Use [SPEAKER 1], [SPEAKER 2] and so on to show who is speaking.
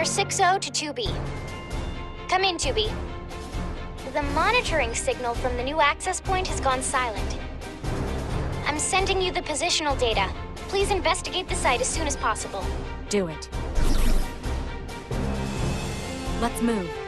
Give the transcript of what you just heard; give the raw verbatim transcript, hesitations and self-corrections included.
[SPEAKER 1] Sector six oh to two B. Come in, two B. The monitoring signal from the new access point has gone silent. I'm sending you the positional data. Please investigate the site as soon as possible.
[SPEAKER 2] Do it. Let's move.